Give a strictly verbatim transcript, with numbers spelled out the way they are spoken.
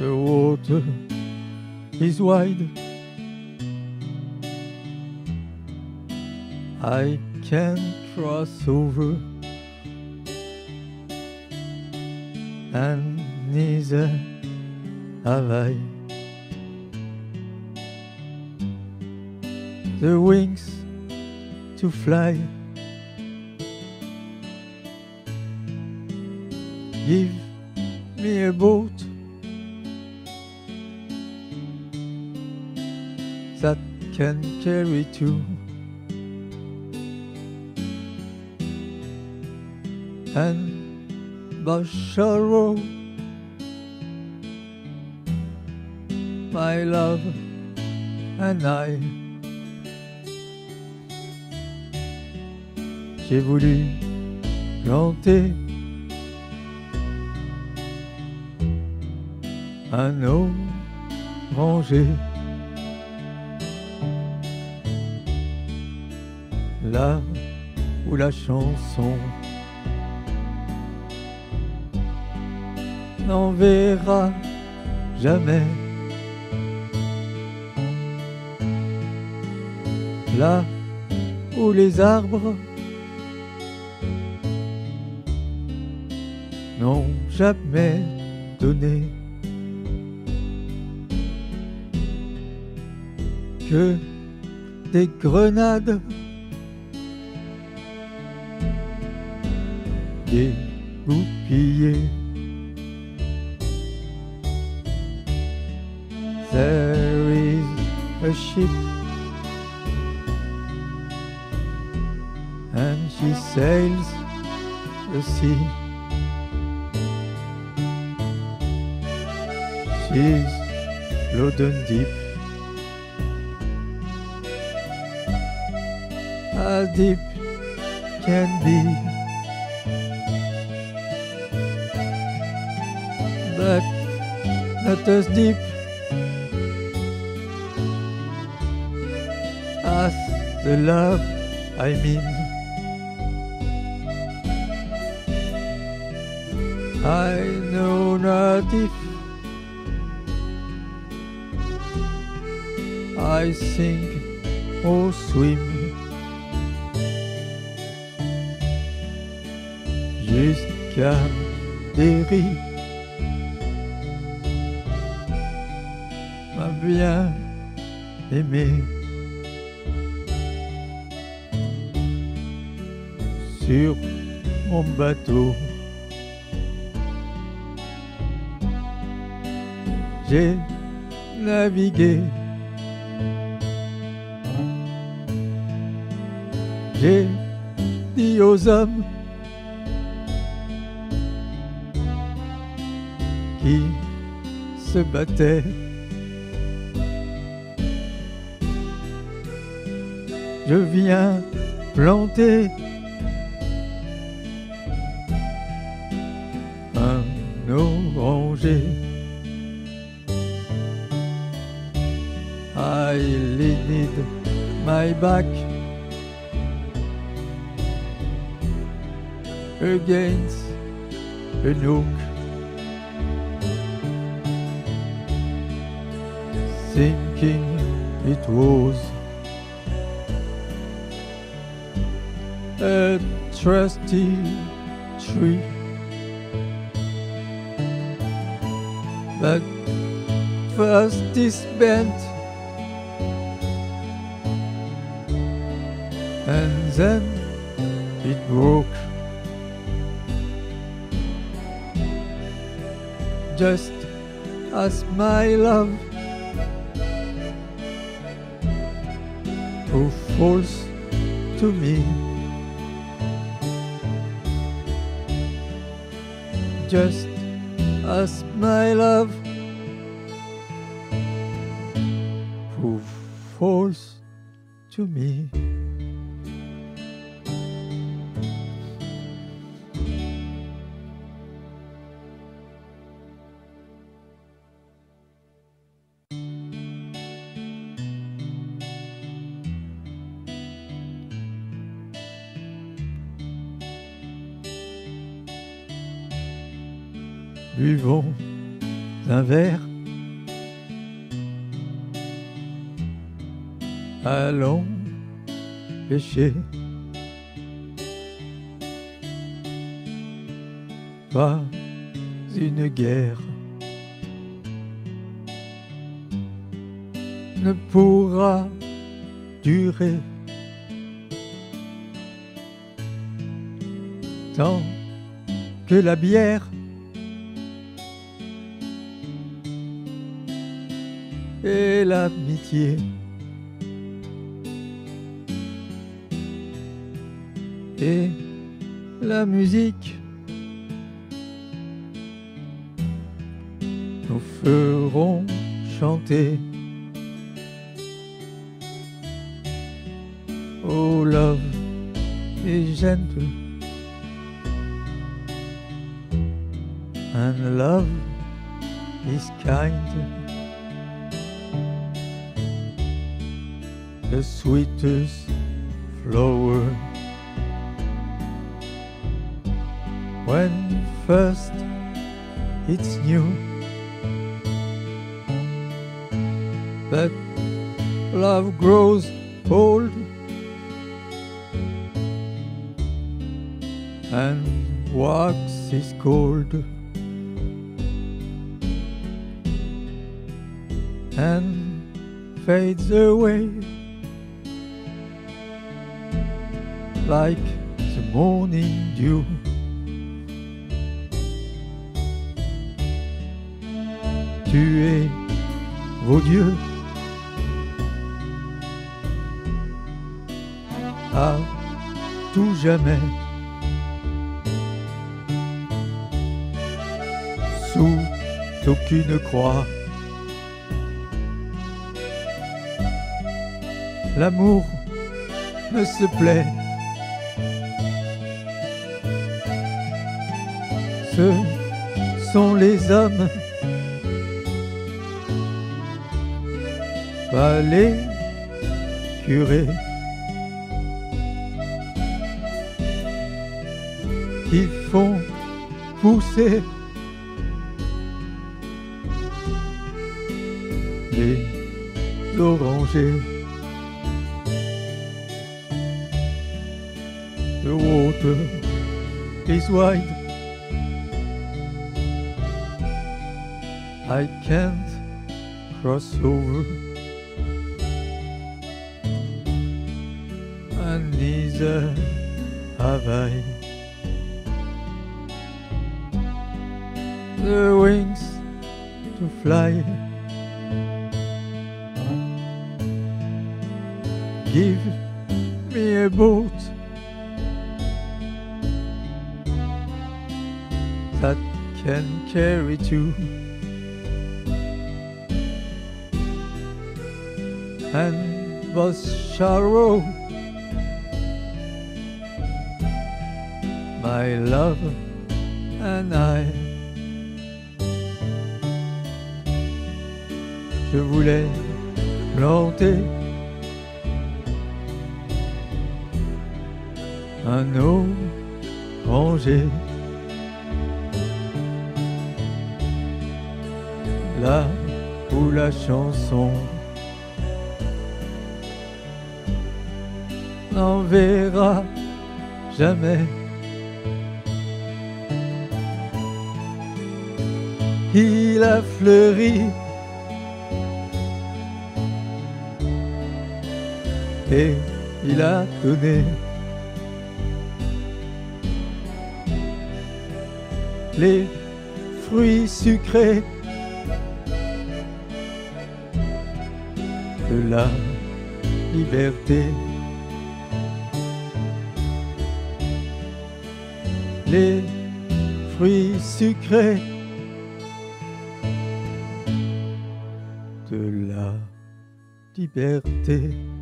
The water is wide. I can cross over, and neither have I the wings to fly. Give me a boat that can carry two, and by shall row my love and I. J'ai voulu planter un oranger là où la chanson n'en verra jamais, là où les arbres n'ont jamais donné que des grenades, dégoupillées. There is a ship, and she sails the sea. She's loaden deep, as deep can be, but not as deep as the love I mean. I know not if I sink or swim, jusqu'à dérive, ma bien-aimée. Sur mon bateau, j'ai navigué, j'ai dit aux hommes qui se battaient, je viens planter un oranger. I leaned my back against an oak, thinking it was a trusty tree, but first this bent, and then it broke, just as my love proved false to me, just as my love proved false to me. Buvons un verre allons pêcher. Pas une guerre ne pourra durer tant que la bière et l'amitié et la musique nous feront chanter. Oh, love is gentle and love is kind. The sweetest flower when first it's new, but love grows old and wax is cold and fades away like the morning dew. Tuez vos dieux à tout jamais sous aucune croix. L'amour ne se plaît, ce sont les hommes, pas les curés, qui font pousser les orangers. The water is wide, I can't cross over, and neither have I the wings to fly. Give me a boat that can carry two, and both shall row, my love and I. Je voulais planter un oranger là où la chanson n'en verra jamais. Il a fleuri et il a donné les fruits sucrés de la liberté. Les fruits sucrés de la liberté.